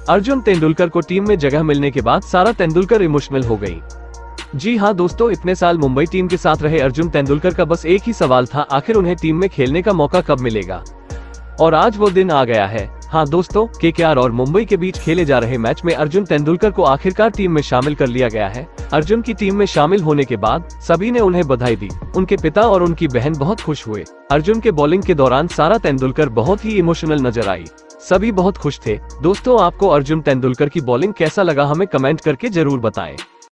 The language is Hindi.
अर्जुन तेंदुलकर को टीम में जगह मिलने के बाद सारा तेंदुलकर इमोशनल हो गई। जी हाँ दोस्तों, इतने साल मुंबई टीम के साथ रहे अर्जुन तेंदुलकर का बस एक ही सवाल था, आखिर उन्हें टीम में खेलने का मौका कब मिलेगा। और आज वो दिन आ गया है। हाँ दोस्तों, केकेआर और मुंबई के बीच खेले जा रहे मैच में अर्जुन तेंदुलकर को आखिरकार टीम में शामिल कर लिया गया है। अर्जुन की टीम में शामिल होने के बाद सभी ने उन्हें बधाई दी। उनके पिता और उनकी बहन बहुत खुश हुए। अर्जुन के बॉलिंग के दौरान सारा तेंदुलकर बहुत ही इमोशनल नजर आई। सभी बहुत खुश थे। दोस्तों, आपको अर्जुन तेंदुलकर की बॉलिंग कैसा लगा, हमें कमेंट करके जरूर बताएं।